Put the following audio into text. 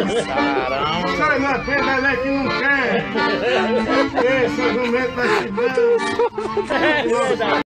Caramba. Sai na pedra, né, que não quer. Esse argumento vai se dando.